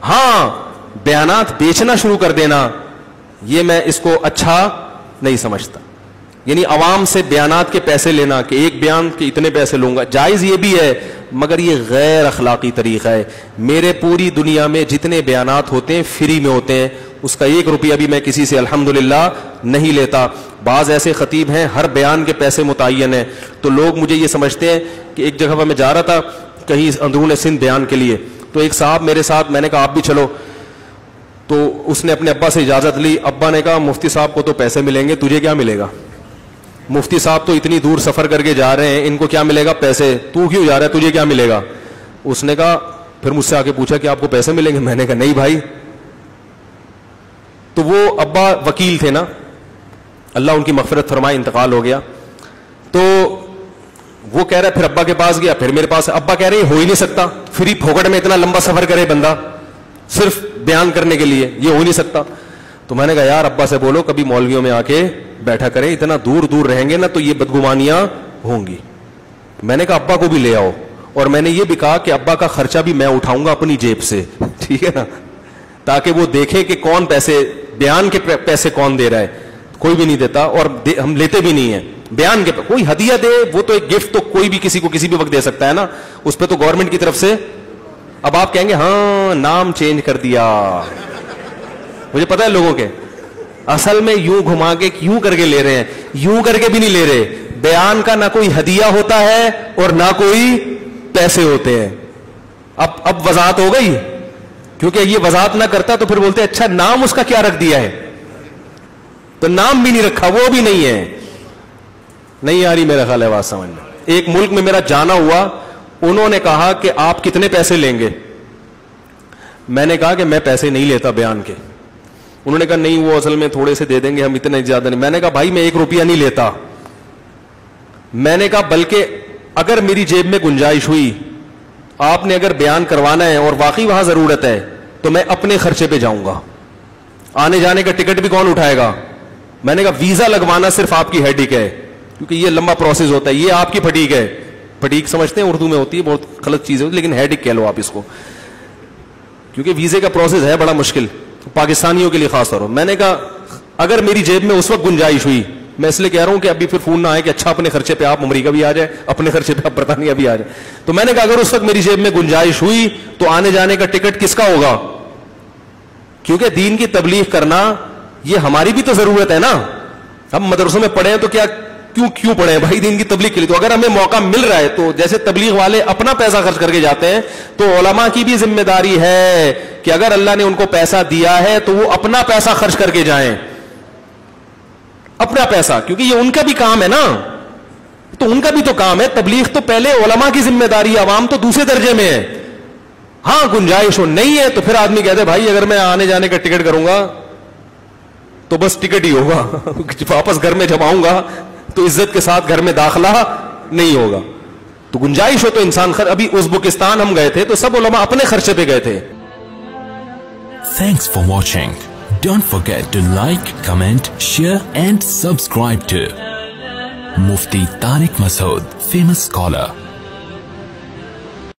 ہاں بیانات بیچنا شروع کر دینا یہ میں اس کو اچھا نہیں سمجھتا. یعنی عوام سے بیانات کے پیسے لینا کہ ایک بیان کے اتنے پیسے لوں گا, جائز یہ بھی ہے مگر یہ غیر اخلاقی طریقہ ہے. میرے پوری دنیا میں جتنے بیانات ہوتے ہیں فری میں ہوتے ہیں, اس کا 1 روپیہ بھی میں کسی سے الحمدللہ نہیں لیتا. بعض ایسے خطیب ہیں ہر بیان کے پیسے متعین ہیں, تو لوگ مجھے یہ سمجھتے ہیں کہ ایک جگہ پر میں جا رہا تھا کہیں اندرون سندھ بیان کے لیے, تو ایک صاحب میرے ساتھ, میں نے کہا آپ بھی چلو, تو اس نے اپنے ابا سے اجازت لی. ابا نے کہا مفتی صاحب کو تو پیسے ملیں گے, تجھے کیا ملے گا؟ مفتی صاحب تو اتنی دور سفر کر کے جا رہے ہیں, ان کو کیا ملے گا؟ پیسے. تو کیوں جا رہا ہے, تجھے کیا ملے گا؟ اس نے کہا, پھر مجھ سے آ کے پوچھا کہ آپ کو پیسے ملیں گے؟ میں نے کہا نہیں بھائی. تو وہ ابا وکیل تھے نا, اللہ ان کی مغفرت فرمائے, انتقال ہو گیا. تو وہ کہہ رہا ہے, پھر ابا کے پاس گیا, پھر میرے پاس. ابا کہہ رہے ہیں ہو ہی نہیں سکتا, فری پھوکٹ میں اتنا لمبا سفر کرے بندہ صرف بیان کرنے کے لیے, یہ ہو نہیں سکتا. تو میں نے کہا یار ابا سے بولو کبھی مولویوں میں آ کے بیٹھا کریں, اتنا دور دور رہیں گے نا تو یہ بدگمانیاں ہوں گی. میں نے کہا ابا کو بھی لے آؤ, اور میں نے یہ بھی کہا کہ ابا کا خرچہ بھی میں اٹھاؤں گا اپنی جیب سے, ٹھیک ہے نا, تاکہ وہ دیکھے کہ کون پیسے, بیان کے پیسے کون دے رہا ہے. کوئی بھی نہیں دیتا, اور ہم لیتے بھی نہیں ہیں بیان کے. کوئی ہدیہ دے وہ تو ایک گفٹ تو کوئی بھی کسی کو کسی بھی وقت دے سکتا ہے نا, اس پہ تو گورنمنٹ کی طرف سے. اب آپ کہیں گے ہاں نام چینج کر دیا, مجھے پتا ہے لوگوں کے اصل میں یوں گھما کے یوں کر کے لے رہے ہیں, یوں کر کے بھی نہیں لے رہے. بیان کا نہ کوئی ہدیہ ہوتا ہے اور نہ کوئی پیسے ہوتے ہیں. اب وضاحت ہو گئی, کیونکہ یہ وضاحت نہ کرتا تو پھر بولتے اچھا نام اس کا کیا رکھ دیا ہے, تو نام بھی نہیں رکھا, وہ بھی نہیں ہے. نہیں آ رہی میرا خیال ہے بات سمجھ میں. ایک ملک میں میرا جانا ہوا, انہوں نے کہا کہ آپ کتنے پیسے لیں گے. میں نے کہا کہ میں پیسے نہیں لیتا بیان کے. انہوں نے کہا نہیں وہ اصل میں تھوڑے سے دے دیں گے, ہم اتنے زیادہ نہیں. میں نے کہا بھائی میں 1 روپیہ نہیں لیتا. میں نے کہا بلکہ اگر میری جیب میں گنجائش ہوئی, آپ نے اگر بیان کروانا ہے اور واقعی وہاں ضرورت ہے تو میں اپنے خرچے پہ جاؤں گا. آنے جانے کا ٹکٹ بھی کون اٹھائے گا؟ میں نے کہا ویزا لگوانا صرف آپ کی ہیڈک ہے, کیونکہ یہ لمبا پروسیس ہوتا ہے, یہ آپ کی پھٹیک ہے. پھٹیک سمجھتے ہیں اردو میں ہوتی ہے, بہت غلط چیز ہے, لیکن ہیڈک کہہ لو آپ اس کو, کیونکہ ویزے کا پروسیس ہے بڑا مشکل پاکستانیوں کے لیے خاص طور پر. میں نے کہا اگر میری جیب میں اس وقت گنجائش ہوئی, میں اس لیے کہہ رہا ہوں کہ ابھی پھر فون نہ آئے کہ اچھا اپنے خرچے پہ آپ امریکہ بھی آ جائے, اپنے خرچے پہ آپ برطانیہ بھی آ جائے. تو میں نے کہا اگر اس وقت میری جیب میں گنجائش ہوئی تو آنے جانے کا ٹکٹ کس کا ہوگا؟ کیونکہ دین کی تبلیغ کرنا یہ ہماری بھی تو ضرورت ہے نا. ہم مدرسوں میں پڑھے ہیں تو کیوں پڑھے ہیں بھائی؟ دین کی تبلیغ کے لیے. تو اگر ہمیں موقع مل رہا ہے تو جیسے تبلیغ والے اپنا پیسہ خرچ کر کے جاتے ہیں, تو علماء کی بھی ذمہ داری ہے کہ اگر اللہ نے ان کو پیسہ دیا ہے تو وہ اپنا پیسہ خرچ کر کے جائیں, اپنا پیسہ, کیونکہ یہ ان کا بھی کام ہے نا. تو ان کا بھی تو کام ہے, تبلیغ تو پہلے علماء کی ذمہ داری ہے, عوام تو دوسرے درجے میں ہے. ہاں گنجائش ہو نہیں ہے تو پھر آدمی کہتے بھائی اگر میں آنے جانے کا ٹکٹ کروں گا تو بس ٹکٹ ہی ہوگا, واپس گھر میں جب آؤں گا تو عزت کے ساتھ گھر میں داخلہ نہیں ہوگا. تو گنجائش ہو تو انسان ابھی ازبکستان ہم گئے تھے تو سب علماء اپنے خرچے پہ گئے تھے. Thanks for watching. Don't forget to like, comment, share and subscribe to Mufti Tariq Masood, famous scholar.